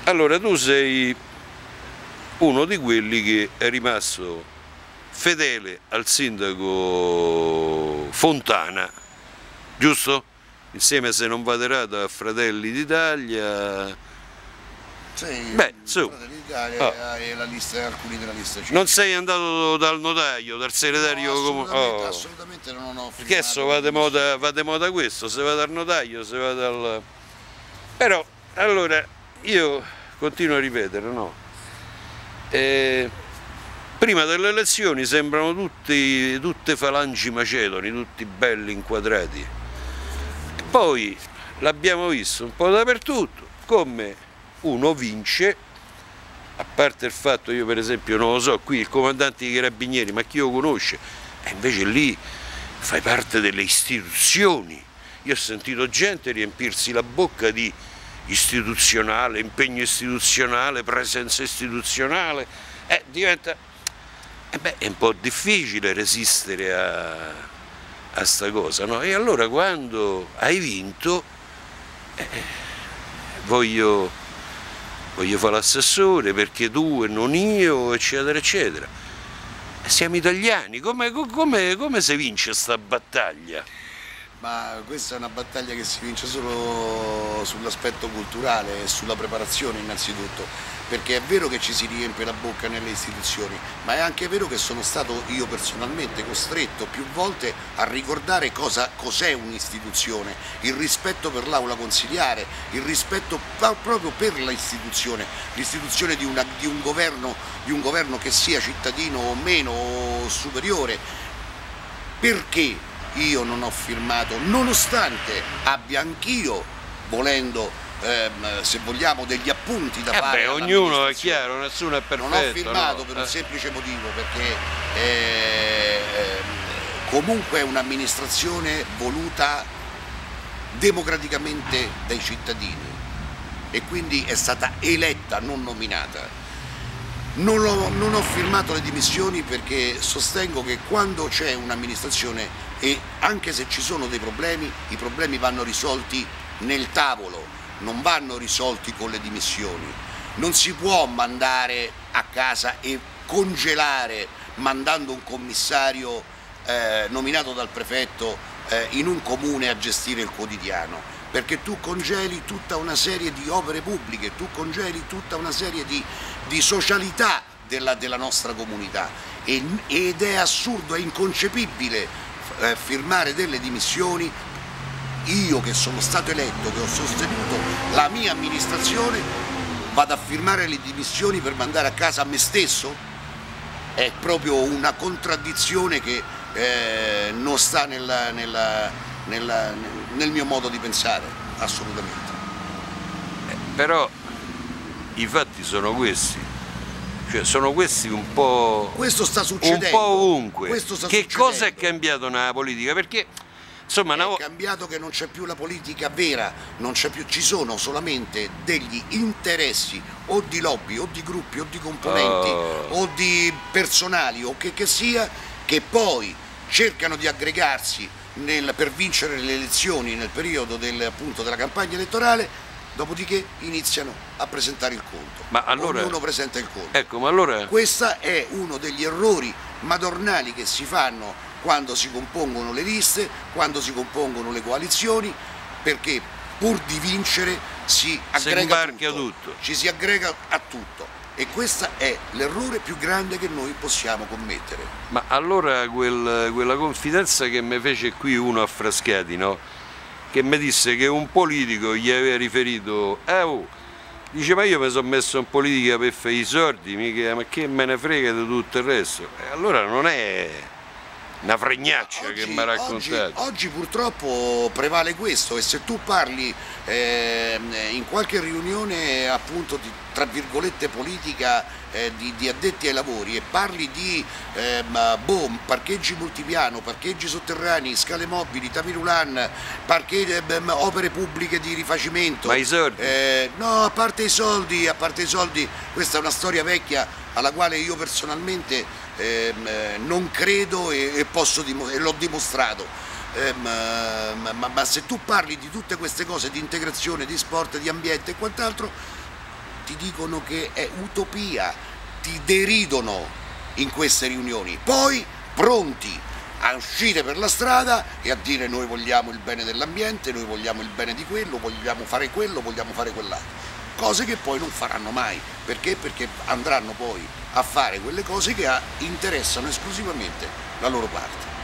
Allora tu sei uno di quelli che è rimasto fedele al sindaco Fontana, giusto? Insieme, se non vado errato, a Fratelli d'Italia. Sì, Beh, su. Fratelli d'Italia e alcuni della lista 5. Non sei andato dal notaio, dal segretario No, comunale? assolutamente non ho Perché adesso va di moda questo, se va dal notaio, se va dal... Però, allora, io continuo a ripetere, no? Prima delle elezioni sembrano tutte falangi macedoni, tutti belli inquadrati. E poi l'abbiamo visto un po' dappertutto, come uno vince, a parte il fatto, io per esempio non lo so, qui il comandante dei carabinieri, ma chi lo conosce? E invece lì fai parte delle istituzioni. Io ho sentito gente riempirsi la bocca di istituzionale, impegno istituzionale, presenza istituzionale, diventa, è un po' difficile resistere a sta cosa, no? E allora quando hai vinto, voglio fare l'assessore perché tu e non io, eccetera, eccetera. Siamo italiani, come si vince sta battaglia? Ma questa è una battaglia che si vince solo sull'aspetto culturale e sulla preparazione innanzitutto, perché è vero che ci si riempie la bocca nelle istituzioni, ma è anche vero che sono stato io personalmente costretto più volte a ricordare cos'è un'istituzione, il rispetto per l'aula consiliare, il rispetto proprio per l'istituzione di un governo che sia cittadino o meno o superiore. Perché io non ho firmato, nonostante abbia anch'io, volendo, se vogliamo, degli appunti da fare. Ognuno è chiaro, nessuno è perfetto. Non ho firmato, no? Per un semplice motivo, perché comunque è un'amministrazione voluta democraticamente dai cittadini e quindi è stata eletta, non nominata. Non ho firmato le dimissioni perché sostengo che quando c'è un'amministrazione, e anche se ci sono dei problemi, i problemi vanno risolti nel tavolo, non vanno risolti con le dimissioni. Non si può mandare a casa e congelare mandando un commissario nominato dal prefetto in un comune a gestire il quotidiano, perché tu congeli tutta una serie di opere pubbliche, tu congeli tutta una serie di socialità della nostra comunità ed è assurdo, è inconcepibile firmare delle dimissioni. Io che sono stato eletto, che ho sostenuto la mia amministrazione, vado a firmare le dimissioni per mandare a casa me stesso? È proprio una contraddizione che non sta nel mio modo di pensare, assolutamente. Però i fatti sono questi, cioè sono questi un po'... Questo sta succedendo. Un po' ovunque. Questo sta che succedendo. cosa è cambiato nella politica? Perché insomma... È cambiato che non c'è più la politica vera, non c'è più, ci sono solamente degli interessi o di lobby o di gruppi o di componenti o di personali o che sia, che poi cercano di aggregarsi per vincere le elezioni nel periodo appunto della campagna elettorale, dopodiché iniziano a presentare il conto. Ma allora, ognuno presenta il conto. Ecco, ma allora... Questo è uno degli errori madornali che si fanno quando si compongono le liste, quando si compongono le coalizioni, perché pur di vincere si aggrega tutto, ci si aggrega a tutto. E questo è l'errore più grande che noi possiamo commettere. Ma allora quella confidenza che mi fece qui uno a Frascati, no? Che mi disse che un politico gli aveva riferito, dice, ma io mi sono messo in politica per fare i soldi, mica, ma che me ne frega di tutto il resto? E allora non è una fregnaccia che mi ha raccontato. Oggi purtroppo prevale questo, e se tu parli in qualche riunione appunto tra virgolette politica di addetti ai lavori e parli di parcheggi multipiano, parcheggi sotterranei, scale mobili, Tamirulan, opere pubbliche di rifacimento. Ma i soldi? No, a parte i soldi, questa è una storia vecchia alla quale io personalmente non credo e l'ho dimostrato. Ma se tu parli di tutte queste cose, di integrazione, di sport, di ambiente e quant'altro, ti dicono che è utopia, ti deridono in queste riunioni, poi pronti a uscire per la strada e a dire noi vogliamo il bene dell'ambiente, noi vogliamo il bene di quello, vogliamo fare quell'altro, cose che poi non faranno mai, perché? Perché andranno poi a fare quelle cose che interessano esclusivamente la loro parte.